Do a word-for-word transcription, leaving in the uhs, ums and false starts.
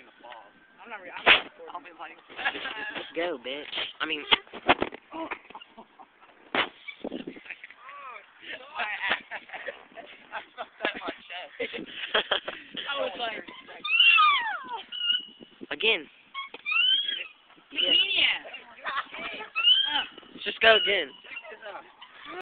in the fall. I'm not. Re I'm not recording. I'll be like, Let's go, bitch. I mean. Oh. I felt that in my chest. I was like. Again. Yeah. Let's just go again.